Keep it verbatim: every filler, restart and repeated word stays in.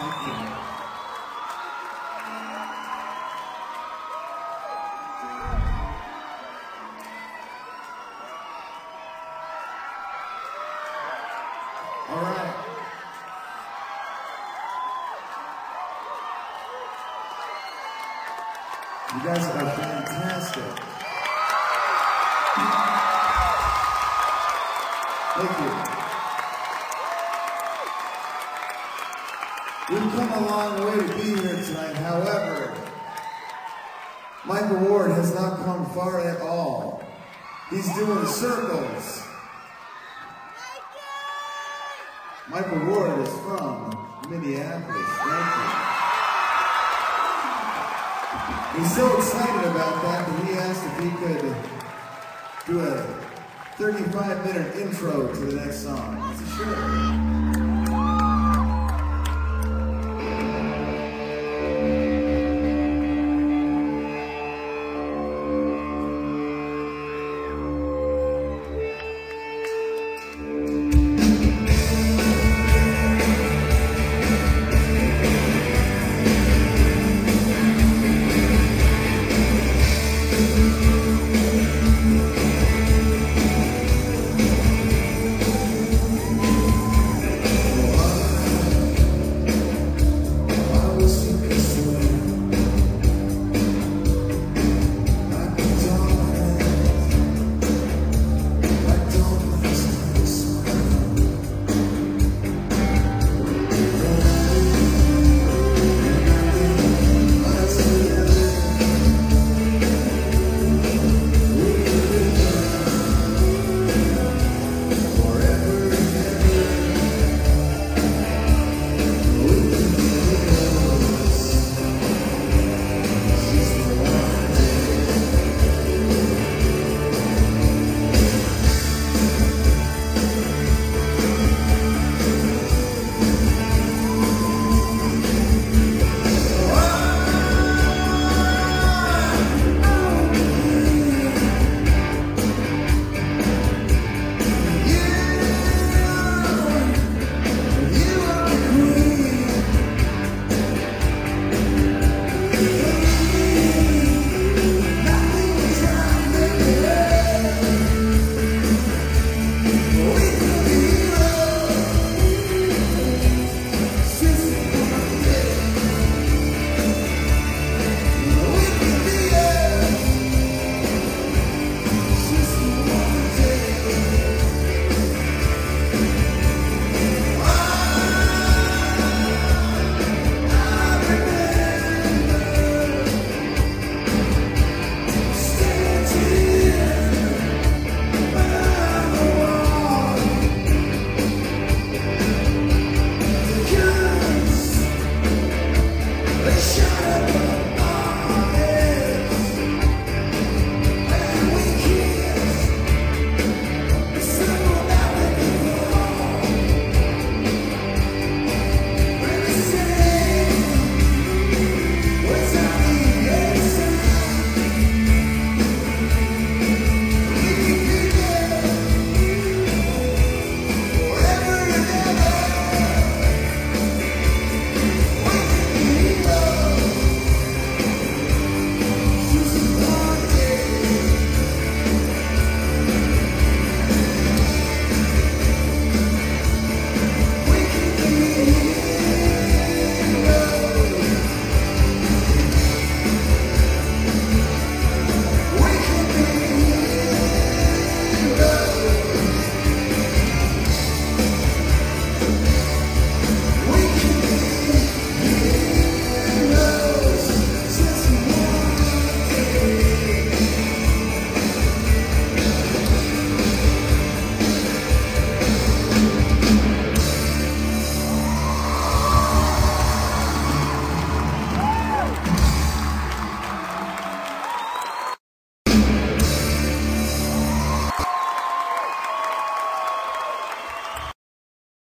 Thank you. All right. You guys are fantastic. Thank you. We've come a long way to be here tonight. However, Michael Ward has not come far at all. He's doing circles. Michael Ward is from Minneapolis. Thank you. He's so excited about that that he asked if he could do a thirty-five minute intro to the next song. I said, sure.